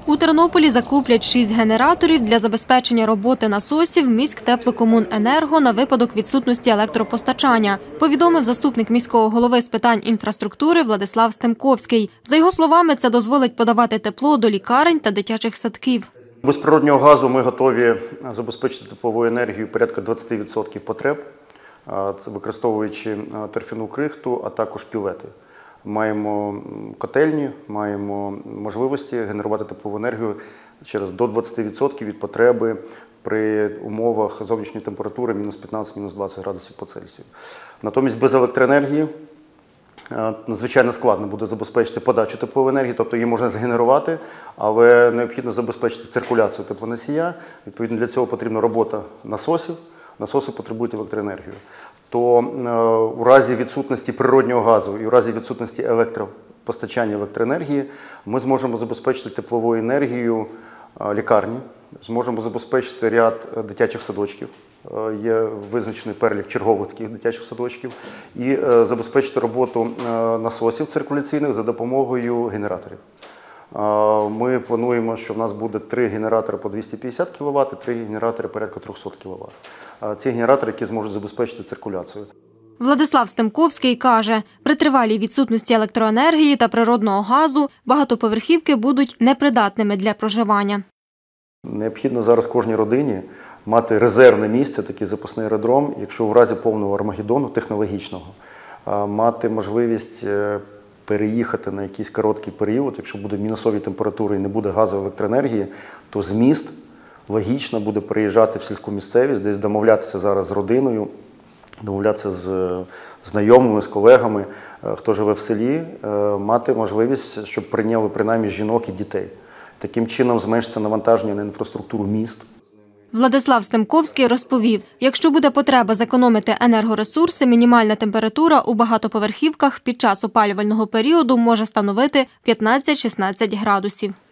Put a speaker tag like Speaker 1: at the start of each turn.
Speaker 1: У Тернополі закуплять 6 генераторів для забезпечення роботи насосів «Міськтеплокомуненерго» на випадок відсутності електропостачання, повідомив заступник міського голови з питань інфраструктури Владислав Стемковський. За його словами, це дозволить подавати тепло до лікарень та дитячих садків.
Speaker 2: Без природнього газу ми готові забезпечити тепловою енергією порядка 20% потреб, використовуючи торфяну крихту, а також пілети. Маємо котельні, маємо можливості генерувати теплову енергію до 20% від потреби при умовах зовнішньої температури мінус 15–20 градусів по Цельсію. Натомість без електроенергії надзвичайно складно буде забезпечити подачу теплової енергії, тобто її можна згенерувати, але необхідно забезпечити циркуляцію теплоносія. Відповідно, для цього потрібна робота насосів. Насоси потребують електроенергію. То у разі відсутності природнього газу і у разі відсутності постачання електроенергії ми зможемо забезпечити тепловою енергією лікарні, зможемо забезпечити ряд дитячих садочків, є визначений перелік чергових таких дитячих садочків, і забезпечити роботу насосів циркуляційних за допомогою генераторів. Ми плануємо, що в нас буде 3 генератори по 250 кВт і 3 генератори порядка 300 кВт. Ці генератори, які зможуть забезпечити циркуляцію.
Speaker 1: Владислав Стемковський каже, при тривалій відсутності електроенергії та природного газу багатоповерхівки будуть непридатними для проживання.
Speaker 2: Необхідно зараз кожній родині мати резервне місце, такий запасний аеродром, якщо в разі повного армагеддону технологічного, мати можливість переїхати на якийсь короткий період, якщо буде мінусові температури і не буде газу, електроенергії, то з міст логічно буде переїжджати в сільську місцевість, десь домовлятися зараз з родиною, домовлятися з знайомими, з колегами, хто живе в селі, мати можливість, щоб прийняли принаймні жінок і дітей. Таким чином зменшиться навантаження на інфраструктуру міст.
Speaker 1: Владислав Стемковський розповів, якщо буде потреба зекономити енергоресурси, мінімальна температура у багатоповерхівках під час опалювального періоду може становити 15–16 градусів.